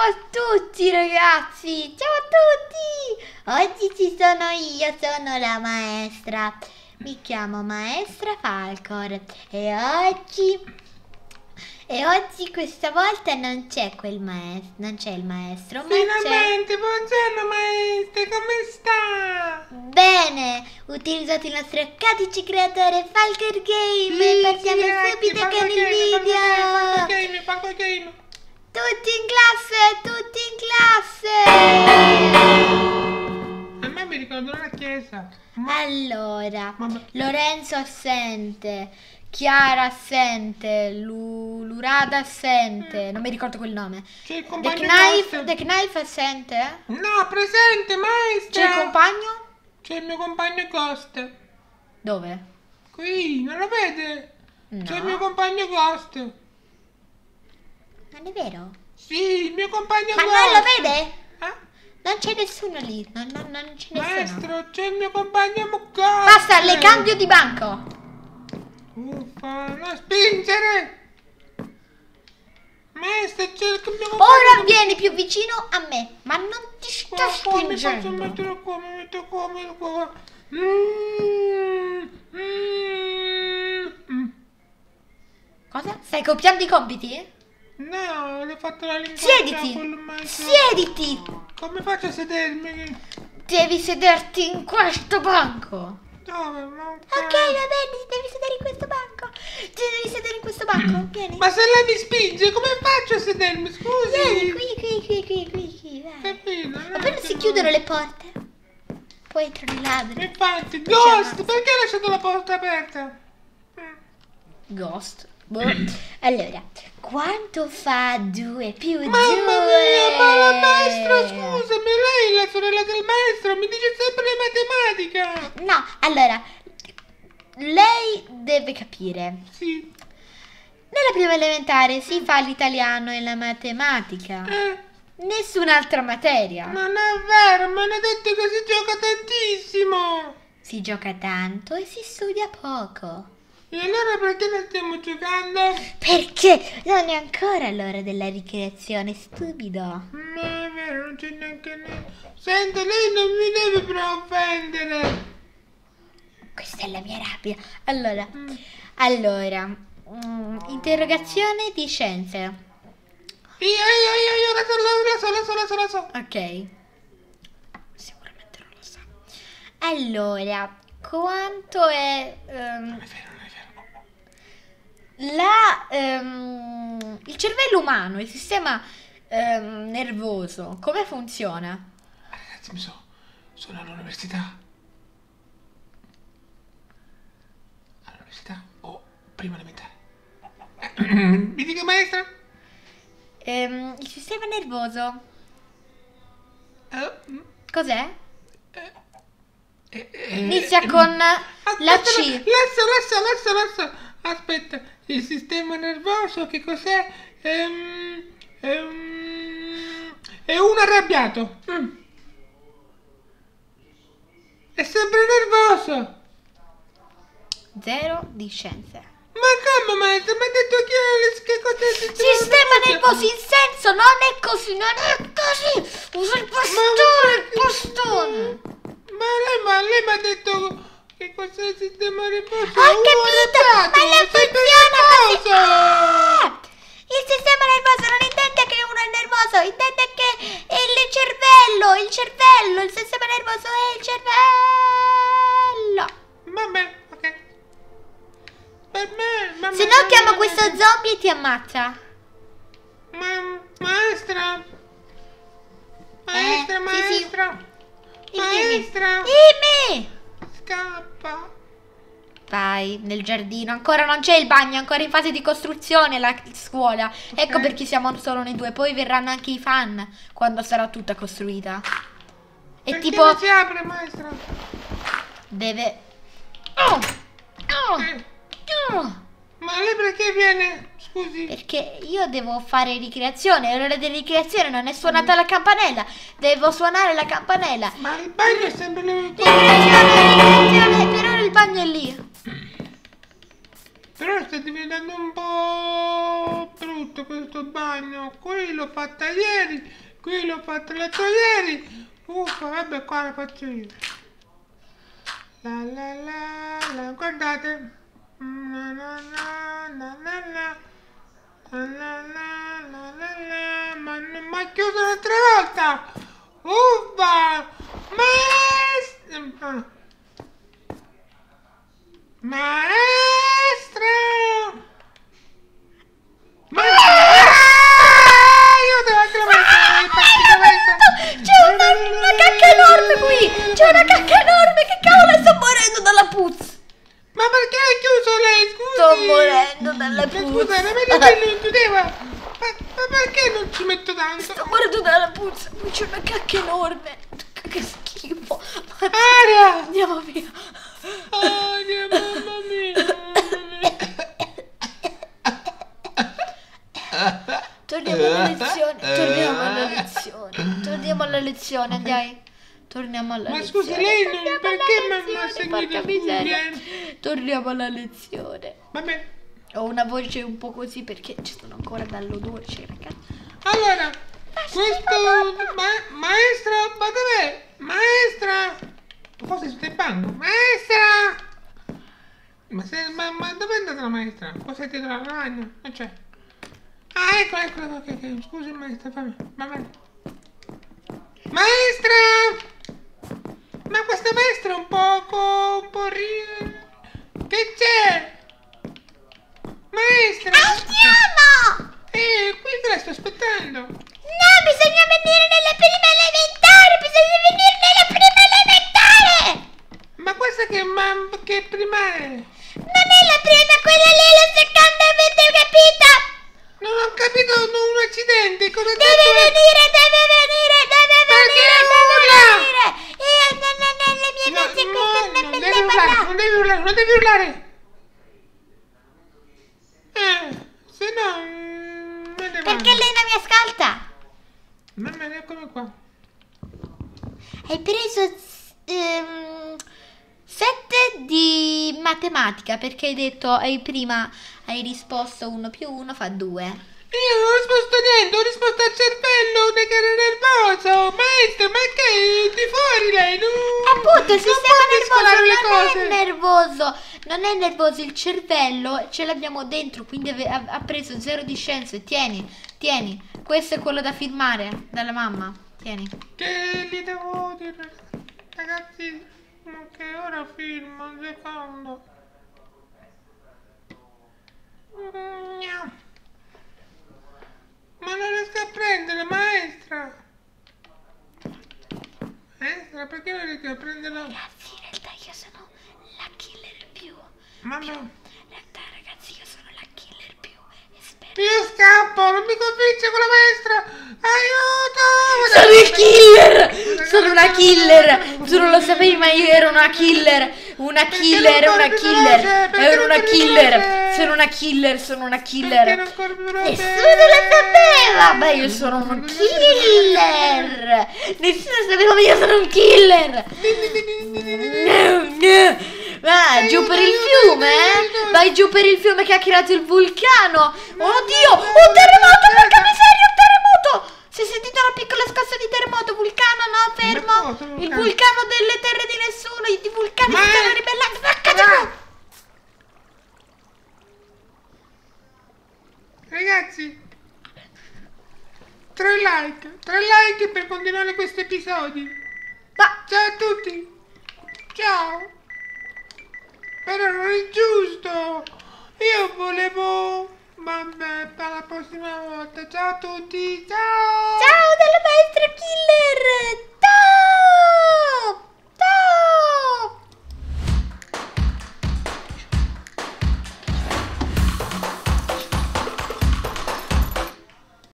a tutti ragazzi, ciao a tutti! Oggi ci sono io, sono la maestra. Mi chiamo Maestra Falcor e oggi questa volta non c'è il maestro, ma finalmente, buongiorno maestra, come sta? Bene, ho utilizzato il nostro codice creatore Falcor Game e partiamo subito con il video. Falcor Game. Tutti in classe! A me mi ricordano la chiesa. Allora, Mamma. Lorenzo assente, Chiara assente, Lurada assente, non mi ricordo quel nome. C'è il The compagno The Knife assente? No, presente maestra. C'è il compagno? C'è il mio compagno Ghost. Dove? Qui, non lo vede? No. C'è il mio compagno Ghost. Non è vero? Sì, il mio compagno Ma Ghost. non lo vede? Eh? Non c'è nessuno lì, non c'è nessuno. Maestro, c'è il mio compagno Ghost. Basta, le cambio di banco. Uffa, non spingere. Maestro, c'è il mio compagno. Ora vieni più vicino a me, ma non ti sto Mi faccio spingendo. mettere qua, mi metto qua. Cosa? Stai copiando i compiti? No, le ho fatto la lingua. Siediti! Come faccio a sedermi? Devi sederti in questo banco. Dove? Ma Ok, va bene, devi sedere in questo banco. Vieni. Ma se lei mi spinge, come faccio a sedermi? Scusi. Vieni, qui, vai. Capito? Appena si chiudono le porte, poi entrano i ladri. Infatti, Ghost, perché hai lasciato la porta aperta? Ghost? Boh. Allora, quanto fa 2 più 2? Mamma mia, ma la maestra, scusami, lei è la sorella del maestro, mi dice sempre matematica. No, allora, lei deve capire. Sì. Nella prima elementare si fa l'italiano e la matematica. Nessun'altra materia. Non è vero, me ne detto che si gioca tantissimo. Si gioca tanto e si studia poco. E allora perché non stiamo giocando? Perché non è ancora l'ora della ricreazione, stupido. Ma è vero, non c'è neanche Senta, lei non mi deve però offendere. Questa è la mia rabbia. Allora, interrogazione di scienze. Io, la so. Ok. Sicuramente non lo sa. Allora, quanto è... Non è vero. il cervello umano, il sistema nervoso, come funziona? Ragazzi, sono all'università. All'università o prima elementare? Mi dica maestra? Il sistema nervoso. Cos'è? Inizia con la C. Adesso. Aspetta, il sistema nervoso che cos'è? È un arrabbiato. È sempre nervoso. 0 di scienze. Ma come maestro? Mi ha detto che cos'è il Sistema nervoso in senso non è così. Usa il bastone. Ma lei mi ha detto che cos'è il sistema nervoso? Ho capito, ma non funziona così. Il sistema nervoso non intende che uno è nervoso, intende che il sistema nervoso è il cervello. Vabbè, ok. Per me, Se no chiamo questo zombie e ti ammazza. Maestra. Sì. Maestra. Dimmi. Scappa. Vai nel giardino, ancora non c'è il bagno, è ancora in fase di costruzione la scuola. Ecco perché siamo solo noi due, poi verranno anche i fan quando sarà tutta costruita. E Perché tipo non si apre, maestra? deve... Ma lei perché viene? Scusi. Perché io devo fare ricreazione, è l'ora di ricreazione, non è suonata la campanella. Devo suonare la campanella. Ma il bagno è sempre le... Ricreazione, però il bagno è lì. Però sta diventando un po' brutto. fatto questo bagno, qui l'ho fatta ieri, qui l'ho fatta l'altro ieri. Uffa, vabbè, qua la faccio io. La la la la, guardate. La la la la la la. La la la la la la. Ma non mi ha chiuso l'altra volta. Uffa! Maestra! Maestra! Aiuto, anche la maestra! C'è una cacca enorme qui! C'è una cacca enorme! Che cavolo, sto morendo dalla puzza! Ma perché hai chiuso lei? Scusi! Sto morendo dalla puzza! Scusa, non me la non chiudeva! Ma perché non ci metto tanto? Sto morendo dalla puzza! Qui c'è una cacca enorme! Che schifo! Aria! Andiamo via! Aria, mamma mia! Torniamo alla lezione, torniamo alla lezione, torniamo alla lezione, andiamo. Torniamo alla lezione. Ma scusi, lei non, Torniamo perché alla mi ha lezione, seguito? porca miseria. Torniamo alla lezione. Vabbè. Ho una voce un po' così perché ci sono ancora dall'odore, ragazzi. Allora, questo maestra, ma dov'è? Maestra! Forse sul banco. Maestra! Ma dove è andata la maestra? Forse è dietro la lavagna? Non c'è. Ah, ecco, ok. Scusi maestra, va bene. Maestra! Ma questa maestra è un po' Che c'è? Maestra! Andiamo! Qui te la sto aspettando. No, bisogna venire nella prima elementare, bisogna venire nella prima elementare! Ma questa che primaria? Non è la prima, quella lì è la seconda, avete capito? Non ho capito un accidente, cosa Deve venire! Perché urla? Le mie voci queste non devi urlare, non devi urlare. Se no me ne Perché lei non mi ascolta? Mamma mia, eccomi qua. Hai preso 7 di matematica perché hai detto, hai risposto 1 più 1 fa 2. Io non ho risposto niente, ho risposto al cervello che era nervoso. Maestra, ma che di fuori lei? Appunto, il sistema nervoso non le è nervoso. Non è nervoso, il cervello ce l'abbiamo dentro, quindi ha preso 0 di scienze. Tieni. Questo è quello da firmare dalla mamma. Tieni. Che gli devo dire? Ragazzi, ma che ora filmo? Un secondo. Ma non riesco a prendere, maestra. Maestra, perché non riesco a prenderlo? Ragazzi, in realtà io sono la killer più. Mamma. In realtà, ragazzi, io sono la killer più esperta. Io scappo, non mi convince con la maestra. Aiuto! Sono il killer! Sono una killer! Tu non lo sapevi, ma io ero una killer! Una killer! Sono una killer! Nessuno lo sapeva! Ma io sono un killer! Nessuno sapeva, ma io sono un killer! Va giù per il fiume, Vai giù per il fiume che ha creato il vulcano! Oddio! Un terremoto! Porca miseria, un terremoto! Si è sentita una piccola scossa di terremoto, vulcano, no, fermo! Il vulcano delle terre di nessuno, i vulcani si stanno ribellando, staccate! Ragazzi, 3 like per continuare questo episodio. Ciao a tutti, ciao. Però non è giusto, io volevo... Vabbè, per la prossima volta, ciao a tutti, ciao! Ciao dalla maestra Killer!